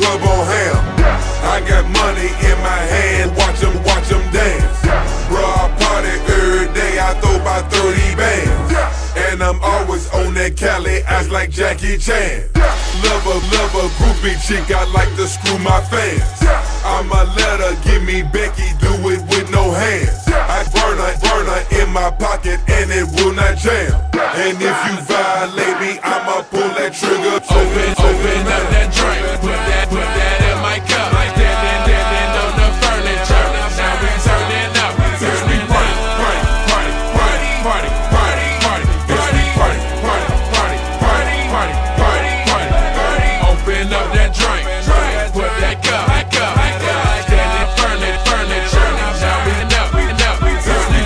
club on ham. I got money in my hand, watch them dance. Bro, I party every day, I throw about 30 bands. And I'm always on that Cali, ass like Jackie Chan. Lover, groupie chick, I like to screw my fans. I'ma let her give me Becky, do it with no hands. I burn her in my pocket and it will not jam. And if you violate me, I'ma pull that trigger. Open up that drink, put that in my cup. Then on the furniture, now we turning up. Cause we party. Open up that drink, put that cup. Then the furniture, now we up. Cause we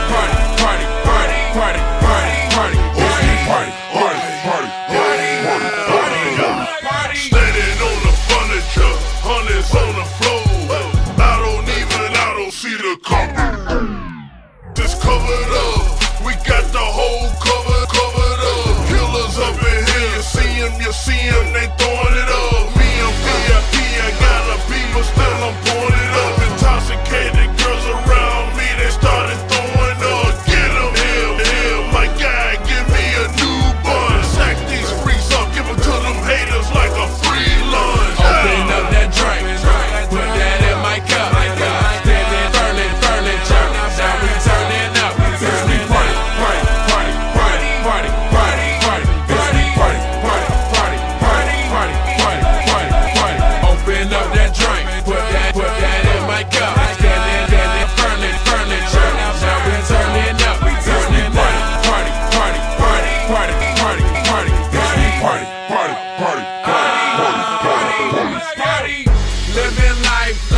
party. Standing on the furniture, hundreds on the floor. I don't see the carpet. Just covered up, we got the whole covered up. Killers up in here, you see 'em, they throwing it up. Me and VIP, I got a beat, but still I'm pouring it up. Intoxicated girls around me, they started throwing up. Get 'em, hell, my guy, give me a new bun. Sack these freaks up, give 'em to them haters like a free lunch. Open up that drink, put that in my cup. Then furniture, now we turning up. Cause we party. Open up that drink, put that in my cup. Then furniture, now we turning up. Cause we party. Cause we party. Living life